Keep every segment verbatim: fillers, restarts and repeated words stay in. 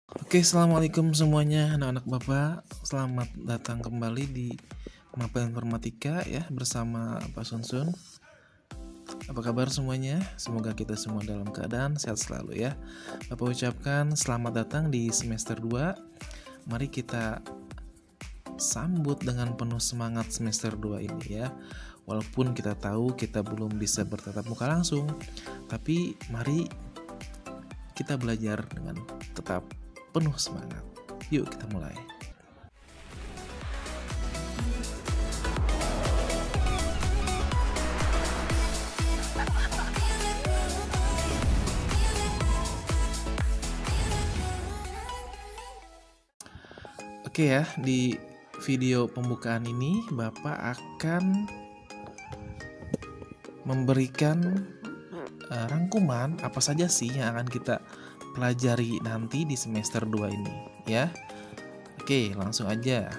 Oke, assalamualaikum semuanya, anak-anak Bapak. Selamat datang kembali di Mapel Informatika ya bersama Pak Sunsun. Apa kabar semuanya? Semoga kita semua dalam keadaan sehat selalu ya. Bapak ucapkan selamat datang di semester dua. Mari kita sambut dengan penuh semangat semester dua ini ya. Walaupun kita tahu kita belum bisa bertatap muka langsung, tapi mari kita belajar dengan tetap penuh semangat. Yuk kita mulai. Oke ya, di video pembukaan ini Bapak akan memberikan uh, rangkuman apa saja sih yang akan kita pelajari nanti di semester dua ini ya. Oke, langsung aja.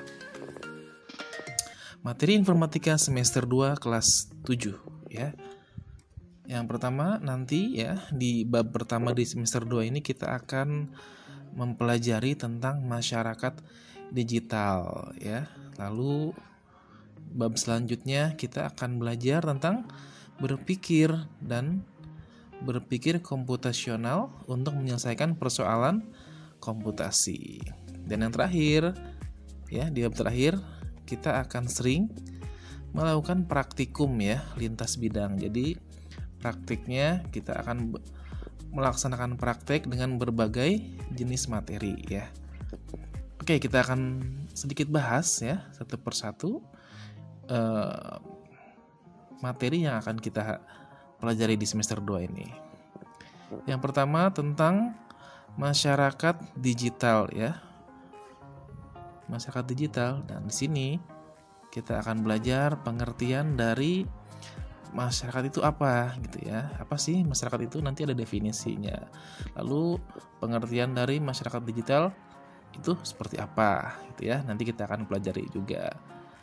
Materi informatika semester dua kelas tujuh ya. Yang pertama nanti ya, di bab pertama di semester dua ini kita akan mempelajari tentang masyarakat digital ya. Lalu bab selanjutnya kita akan belajar tentang berpikir dan berpikir komputasional untuk menyelesaikan persoalan komputasi. Dan yang terakhir, ya di bab terakhir kita akan sering melakukan praktikum ya lintas bidang. Jadi praktiknya kita akan melaksanakan praktek dengan berbagai jenis materi ya. Oke, kita akan sedikit bahas ya satu persatu uh, materi yang akan kita pelajari di semester dua ini. Yang pertama tentang masyarakat digital ya. Masyarakat digital, dan di sini kita akan belajar pengertian dari masyarakat itu apa gitu ya. Apa sih masyarakat itu? Nanti ada definisinya. Lalu pengertian dari masyarakat digital itu seperti apa gitu ya. Nanti kita akan pelajari juga.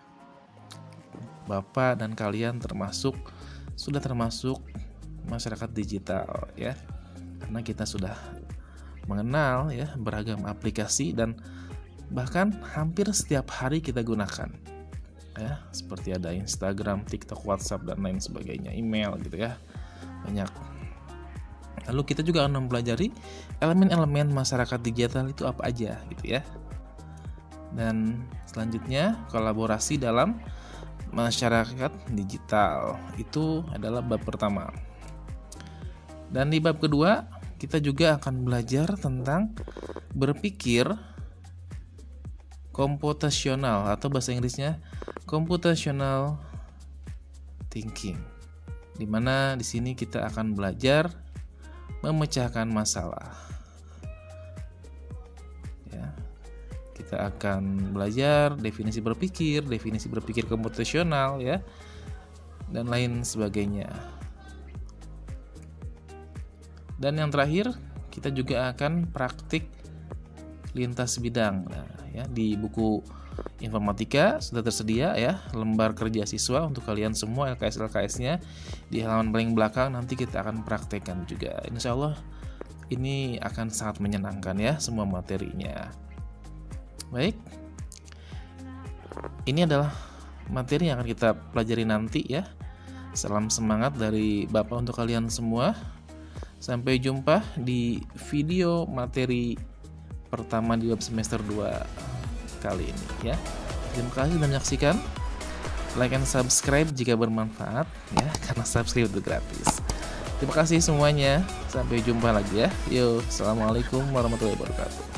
Bapak dan kalian termasuk sudah termasuk masyarakat digital ya, karena kita sudah mengenal ya beragam aplikasi dan bahkan hampir setiap hari kita gunakan ya, seperti ada Instagram, TikTok, WhatsApp dan lain sebagainya, email gitu ya, banyak. Lalu kita juga akan mempelajari elemen-elemen masyarakat digital itu apa aja gitu ya. Dan selanjutnya kolaborasi dalam masyarakat digital itu adalah bab pertama. Dan di bab kedua kita juga akan belajar tentang berpikir komputasional atau bahasa Inggrisnya computational thinking. Dimana di sini kita akan belajar memecahkan masalah. Kita akan belajar definisi berpikir, definisi berpikir komputasional ya, dan lain sebagainya. Dan yang terakhir, kita juga akan praktik lintas bidang. Nah, ya, di buku informatika sudah tersedia ya, lembar kerja siswa untuk kalian semua L K S L K S-nya di halaman paling belakang. Nanti kita akan praktekkan juga. Insya Allah ini akan sangat menyenangkan ya semua materinya. Baik, ini adalah materi yang akan kita pelajari nanti ya. Salam semangat dari Bapak untuk kalian semua. Sampai jumpa di video materi pertama di web semester dua kali ini ya. Terima kasih sudah menyaksikan. Like and subscribe jika bermanfaat ya, karena subscribe itu gratis. Terima kasih semuanya. Sampai jumpa lagi ya. Yo, assalamualaikum warahmatullahi wabarakatuh.